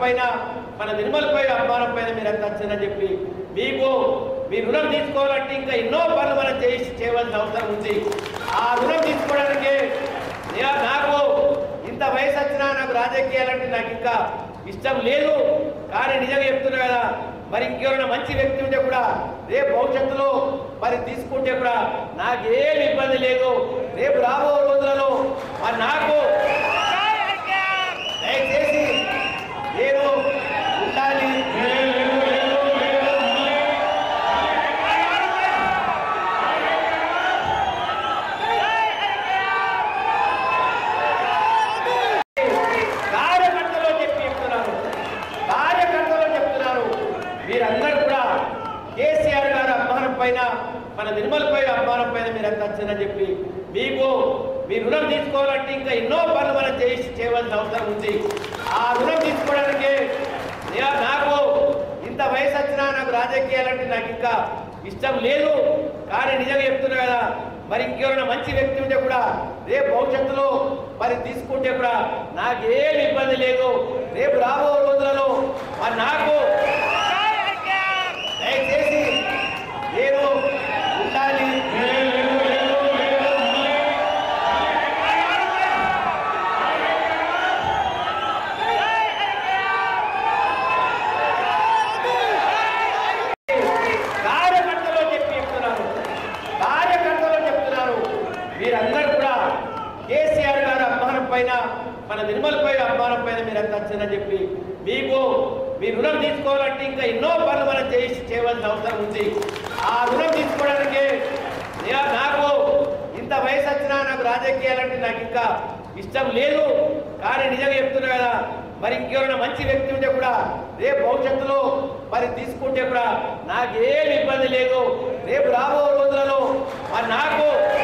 పైన మన నిర్మల్పై అభిమానం పైన మీరు ఎంత వచ్చిందని చెప్పి మీకు మీ రుణం తీసుకోవాలంటే ఇంకా ఎన్నో పనులు మనం చేయవలసిన అవసరం ఉంది. ఆ రుణం తీసుకోవడానికి నాకు ఇంత వయసు వచ్చినా నాకు రాజకీయాలంటే నాకు ఇంకా ఇష్టం లేదు. కానీ నిజంగా చెప్తున్నా కదా, మరి ఇంకెవరైనా మంచి వ్యక్తి ఉంటే కూడా రేపు భవిష్యత్తులో మరి తీసుకుంటే కూడా నాకేం ఇబ్బంది లేదు. రేపు రాబో రోజులలో మరి నాకు దయచేసి నేను ఉండాలి. మీరందరూ కూడా కేసీఆర్ గారి అభిమానం పైన మన నిర్మల్పై అభిమానం పైన మీరు ఎంత వచ్చిందని చెప్పి మీకు మీ రుణం తీసుకోవాలంటే ఇంకా ఎన్నో పనులు మనం చేయవలసిన అవసరం ఉంది. ఆ రుణం తీసుకోవడానికి నాకు ఇంత వయసు వచ్చినా నాకు రాజకీయాలంటే నాకు ఇంకా ఇష్టం లేదు. కానీ నిజంగా చెప్తున్నా కదా, మరి ఇంకెవరైనా మంచి వ్యక్తి ఉంటే కూడా రేపు భవిష్యత్తులో మరి తీసుకుంటే కూడా నాకేం ఇబ్బంది లేదు. రేపు రాబో రోజులలో మరి నాకు దయచేసి నేను ఉండాలి. కార్యకర్తలు చెప్తున్నారు మీరందరూ కూడా కేసీఆర్ గారి అభిమానం పైన మన నిర్మల్పై అభిమానం పైన మీరు ఎంత వచ్చిందని చెప్పి మీకు మీ రుణం తీసుకోవాలంటే ఇంకా ఎన్నో పనులు మనం చేయవలసిన అవసరం ఉంది. ఆ రుణం తీసుకోవడానికి నాకు ఇంత వయసు వచ్చినా నాకు రాజకీయాలంటే నాకు ఇంకా ఇష్టం లేదు. కానీ నిజంగా చెప్తున్నా కదా, మరి ఇంకెవరైనా మంచి వ్యక్తి ఉంటే కూడా రేపు భవిష్యత్తులో మరి తీసుకుంటే కూడా నాకేం ఇబ్బంది లేదు. రేపు రాబో రోజులలో మరి నాకు